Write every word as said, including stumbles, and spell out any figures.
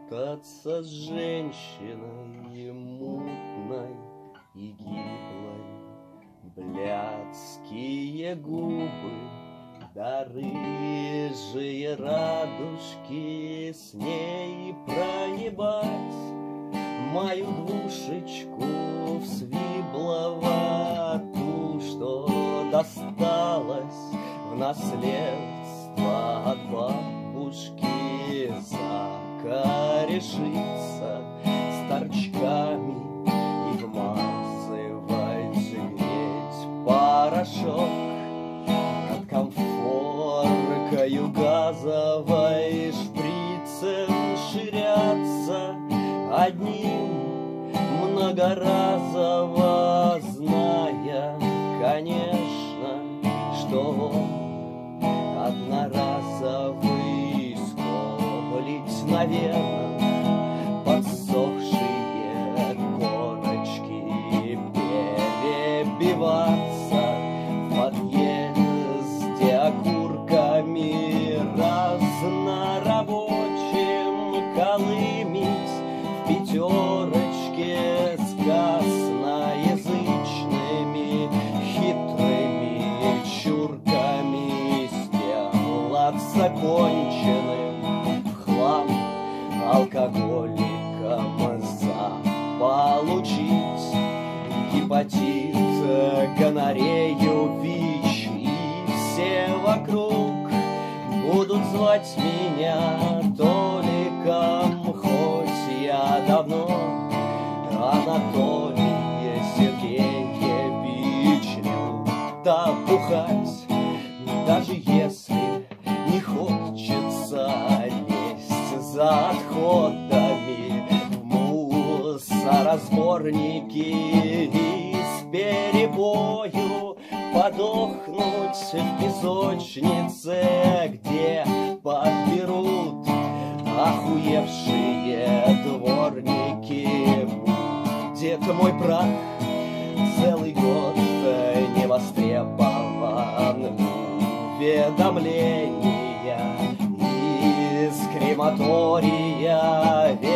путаться с женщиной мутной и гиблой. Блядские губы, да рыжие радужки, с ней проебать мою двушечку в Свиблова, ту, что досталась в наследство от бабушки, закорешиться с торчками и вмазывать греть порошок над комфоркою газовой, шприцем ширяться одним многоразово, зная, конечно, что он одноразовый, скоблить, наверное, подсохшие корочки, перебиваться в подъезде окурками, разнорабочим колымить в пятерочке с косноязычными хитрыми чурками, сделаться конченым в хлам алкоголиком, заполучить гепатит, гонорею, ВИЧ, и все вокруг будут звать меня Толиком, хоть я давно Анатолия Сергеевич люто бухать, даже если не хочется лезть за отходами в мусоросборники и с перебою подохнуть в песочнице, где подберут охуевшие дворники. Будет мой прах целый год не востребован, уведомления из крематория